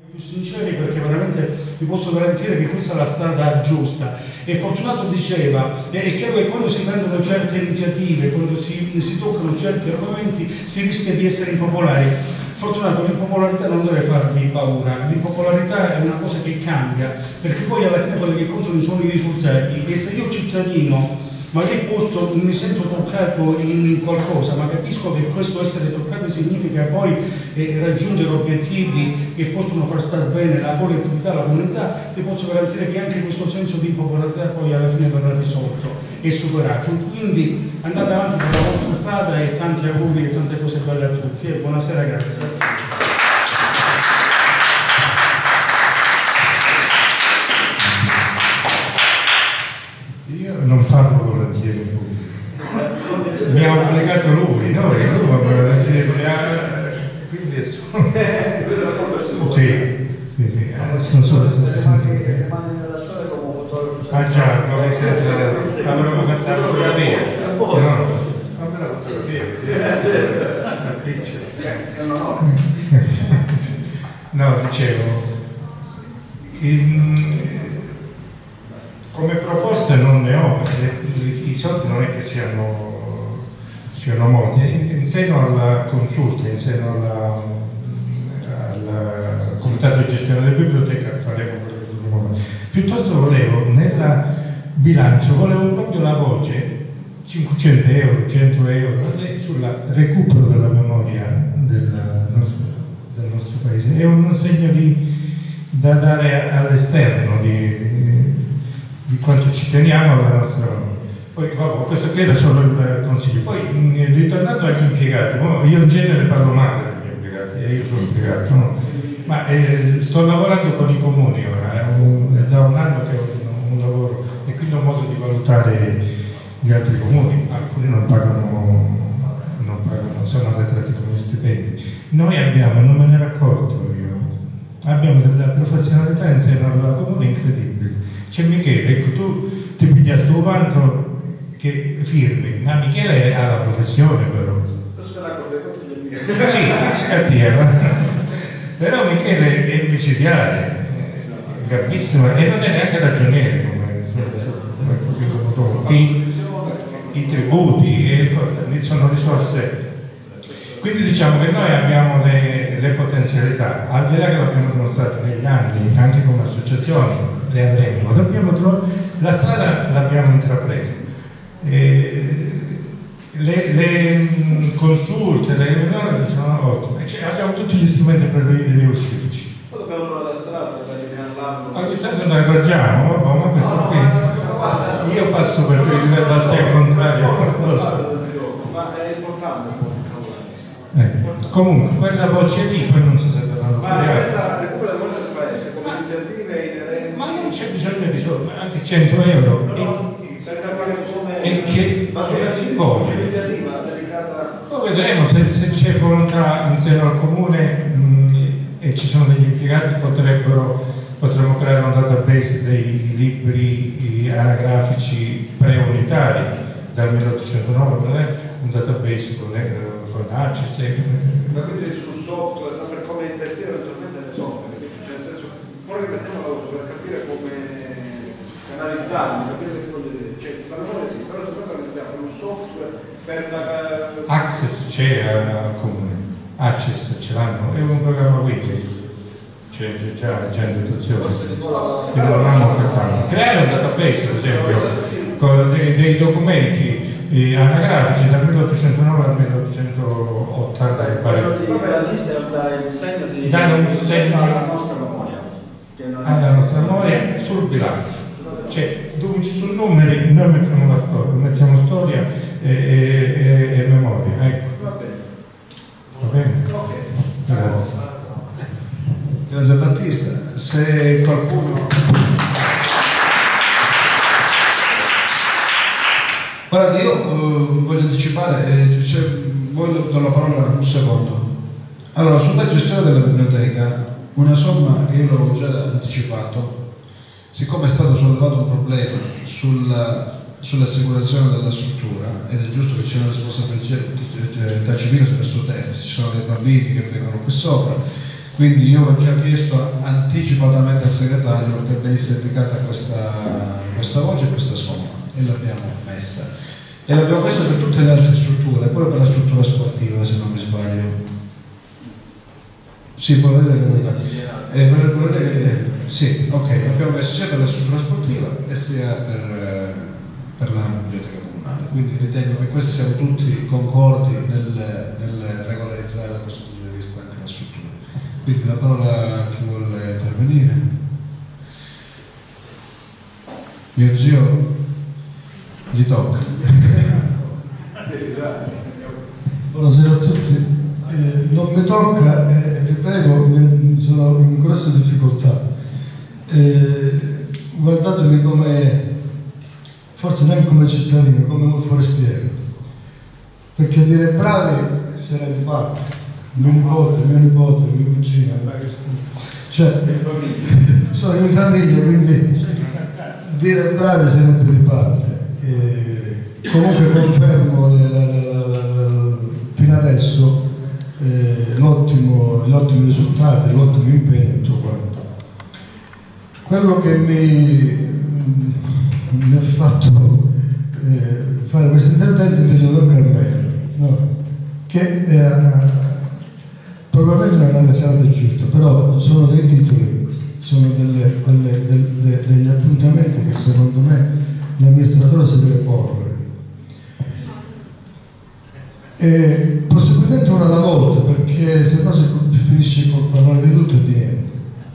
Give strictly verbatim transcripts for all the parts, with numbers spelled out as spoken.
più sinceri, perché veramente vi posso garantire che questa è la strada giusta. E Fortunato diceva, è chiaro che quando si prendono certe iniziative, quando si, si toccano certi argomenti, si rischia di essere impopolari. Fortunato, l'impopolarità non deve farvi paura, l'impopolarità è una cosa che cambia, perché poi alla fine quelli che contano sono i risultati. E se io cittadino magari posso, mi sento toccato in qualcosa, ma capisco che questo essere toccati significa poi eh, raggiungere obiettivi che possono far stare bene la collettività, la comunità, ti posso garantire che anche questo senso di impopolarità poi alla fine verrà risolto e superato. Quindi andate avanti per la vostra strada e tanti auguri e tante cose belle a tutti e buonasera, grazie. Non parlo volentieri in pubblico, mi ha obbligato lui, no? E lui mi ha quindi adesso sì, sì, sì, adesso non so se si sente. Ah già, come se avremmo pensato per la mia, no, ma me la posso dire, no, dicevo, in, come proposte non ne ho, perché i soldi non è che siano, siano molti. In seno alla consulta, in seno alla, al comitato di gestione della biblioteca faremo quello che dobbiamo fare. Piuttosto volevo, nel bilancio, volevo proprio la voce, cinquecento euro, cento euro, sul recupero della memoria del nostro, del nostro paese. È un segno di, da dare all'esterno di di quanto ci teniamo alla nostra memoria. Poi vabbè, questo qui era solo il consiglio. Poi ritornando agli impiegati, io in genere parlo male degli impiegati, e io sono impiegato, no? Ma eh, sto lavorando con i comuni ora, è, un, è da un anno che ho un, un lavoro e quindi ho modo di valutare gli altri comuni, alcuni non pagano, non pagano, sono arretrati come stipendi. Noi abbiamo, non me ne ero accorto io, abbiamo della professionalità in seno alla comune incredibile. C'è Michele, ecco, tu ti piglia sto vanto che firmi, ma Michele ha la professione però. Questo è la cosa di Michele. Sì, scattiera. Però Michele è micidiale, è gravissimo e non è neanche ragioniere come I, i tributi e, sono risorse. Quindi diciamo che noi abbiamo le, le potenzialità, al di là che l'abbiamo dimostrato negli anni, anche come associazioni, le avremo, dobbiamo trovare, la strada l'abbiamo intrapresa. E le, le consulte, le riunioni sono ottime, cioè, abbiamo tutti gli strumenti per riuscirci. Poi dobbiamo trovare la strada per linearla. Ogni tanto noi raggiamo, ma questo no, qui. no, no, io passo per il livello al contrario. Ma è importante. Eh, comunque quella voce lì poi non so se verranno ma questa recupera il del paese come iniziative inerenti, ma non c'è bisogno di soldi, anche cento euro no, no, e, come, e che ma sulla iniziativa dedicata poi vedremo se, se c'è volontà in seno al comune mh, e ci sono degli impiegati potrebbero potremmo creare un database dei libri anagrafici preunitari dal milleottocentonove, un database con con Access, ma quindi sul software, no, per come investire eventualmente nel software, cioè nel senso, poi ripetiamo la cosa per capire come canalizzarli, capire che vuol dire, cioè la memoria sì, però se noi canalizziamo un software per la... Access c'è al comune, Access ce l'hanno, è un programma Windows, c'è già già in dotazione, quindi non hanno che fare. Creare un database per esempio con dei, dei documenti Eh, anagrafici dal milleottocentonove al milleottocentottanta che pare. Vabbè, la lista è dare il segno di dare un segno alla nostra memoria, che non è... alla nostra memoria sul bilancio, cioè dove ci sono numeri noi mettiamo la storia, mettiamo storia e, e, e, e memoria, ecco. Va bene. Va bene? Ok. Grazie. Grazie Battista. Se qualcuno Guarda, io uh, voglio anticipare, eh, cioè, voglio dare la parola un secondo. Allora, sulla gestione della biblioteca, una somma che io l'avevo già anticipato, siccome è stato sollevato un problema sulla, sull'assicurazione della struttura, ed è giusto che c'è una responsabilità civile verso terzi, ci sono dei bambini che vengono qui sopra, Quindi io ho già chiesto anticipatamente al segretario che venisse indicata questa, questa voce e questa somma e l'abbiamo messa. E l'abbiamo messa per tutte le altre strutture, pure per la struttura sportiva, se non mi sbaglio. Sì, può vedere che eh, vedere, sì, ok, abbiamo messo sia per la struttura sportiva e sia per, per la biblioteca comunale. Quindi ritengo che questi siamo tutti concordi nel, nel regolarizzare da questo punto di vista anche la struttura. Quindi la parola a chi vuole intervenire. Mio zio gli tocca. Buonasera a tutti. Eh, non mi tocca, eh, vi prego, sono in grossa difficoltà. Eh, guardatemi come, forse neanche come cittadino, come un forestiere. Perché dire bravi se ne di parte. Mio nipote, mio nipote, mio cugino. Cioè, sono in famiglia, quindi dire bravi se ne di parte. Eh, comunque confermo le, la, la, la, la, fino adesso Eh, l'ottimo, gli ottimi risultati, l'ottimo impegno e tutto quanto. Quello che mi, mi ha fatto eh, fare questo intervento invece è Don Carmelo, no? Che eh, probabilmente non è l'esatto giusto, però sono dei titoli, sono delle, delle, delle, degli appuntamenti che secondo me l'amministratore si deve porre. E possibilmente una alla volta, perché se no si finisce col parlare di tutto e di niente.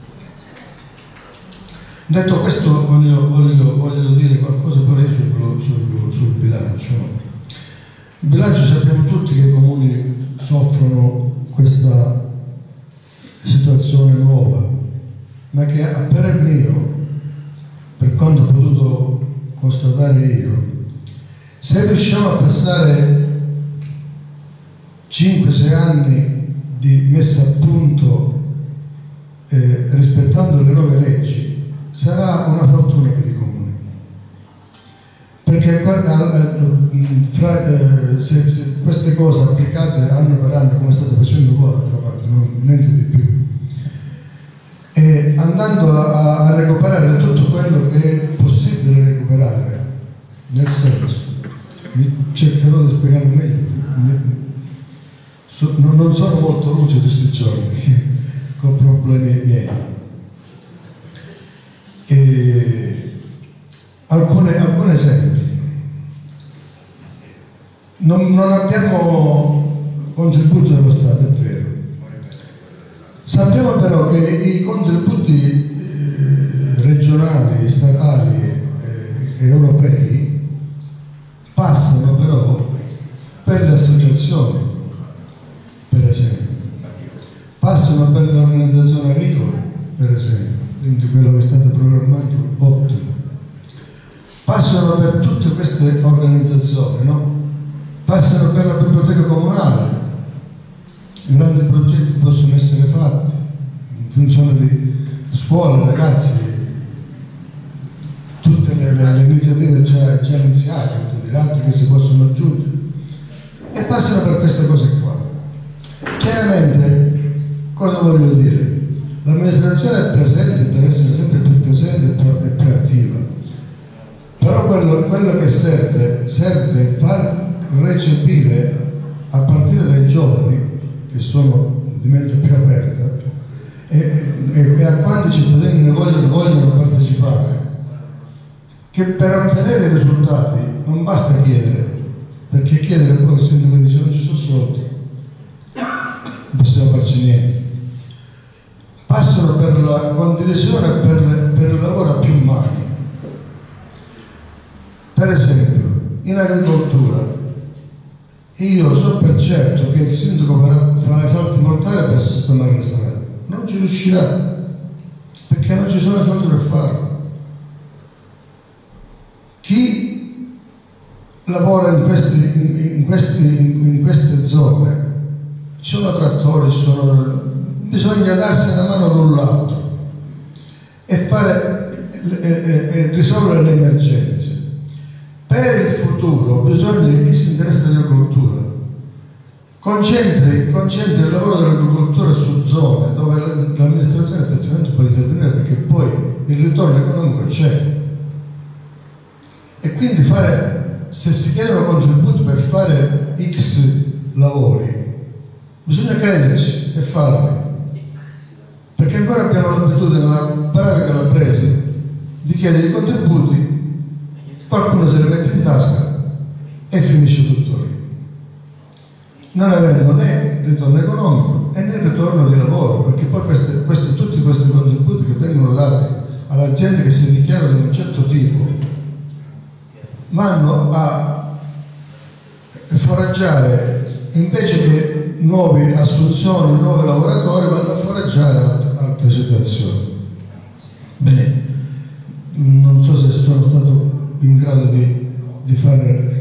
Detto questo voglio, voglio, voglio dire qualcosa però io sul, sul, sul bilancio. Il bilancio sappiamo tutti che i comuni soffrono questa situazione nuova, ma che a parer mio, per quanto ho potuto constatare io, se riusciamo a passare cinque sei anni di messa a punto eh, rispettando le nuove leggi, sarà una fortuna per i comuni. Perché guarda, fra, eh, se, se queste cose applicate anno per anno, come state facendo voi, d'altra parte, non, niente di più, e andando a, a recuperare tutto quello che è possibile recuperare, nel senso, mi cercherò di spiegare meglio. So, non, non sono molto lucido questi giorni con problemi miei. E alcune, alcuni esempi. Non, non abbiamo contributo dello Stato, è vero. Sappiamo però che i contributi eh, regionali, statali e eh, europei passano però per le associazioni, per esempio, passano per le organizzazioni agricole, per esempio, quindi quello che è stato programmato, ottimo, passano per tutte queste organizzazioni, no? Passano per la biblioteca comunale, grandi progetti possono essere fatti in funzione di scuole, ragazzi, tutte le, le, le iniziative già, già iniziate, altre che si possono aggiungere, e passano per queste cose qua. Chiaramente, cosa voglio dire? L'amministrazione è presente e deve essere sempre più presente e più, e più attiva, però quello, quello che serve, serve far recepire a partire dai giovani, che sono di mente più aperta, e, e, e a quanti cittadini ne vogliono, vogliono partecipare, che per ottenere i risultati non basta chiedere, perché chiedere poi il sindaco dice non ci sono soldi, non possiamo farci niente. Passano per la condivisione e per, per il lavoro a più mani. Per esempio, in agricoltura, io so per certo che il sindaco farà, farà i salti mortali per sistemare le strade. Non ci riuscirà, perché non ci sono soldi per farlo. Chi lavora in, questi, in, in, questi, in queste zone, ci sono trattori, ci sono, bisogna darsi una mano l'un l'altro e, fare, e, e, e risolvere le emergenze. Per il futuro bisogna che chi si interessa dell'agricoltura concentri, concentri il lavoro dell'agricoltore su zone dove l'amministrazione effettivamente può intervenire, perché poi il ritorno economico c'è. E quindi fare, se si chiedono contributi per fare X lavori, bisogna crederci e farli, perché ancora abbiamo l'abitudine nella brava calabrese di chiedere i contributi, qualcuno se li mette in tasca e finisce tutto lì, non avendo né ritorno economico e né ritorno di lavoro, perché poi queste, queste, tutti questi contributi che vengono dati alle aziende che si dichiarano di un certo tipo vanno a foraggiare, invece che nuove assunzioni, nuovi lavoratori, vanno a foraggiare altre situazioni. Bene, non so se sono stato in grado di, di fare